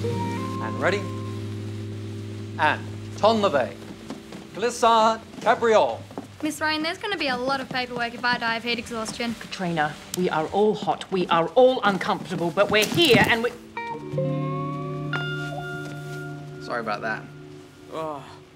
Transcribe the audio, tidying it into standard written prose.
And ready? And ton levee. Glissade, cabriole. Miss Rain, there's going to be a lot of paperwork if I die of heat exhaustion. Katrina, we are all hot, we are all uncomfortable, but we're here and we... Sorry about that. Oh.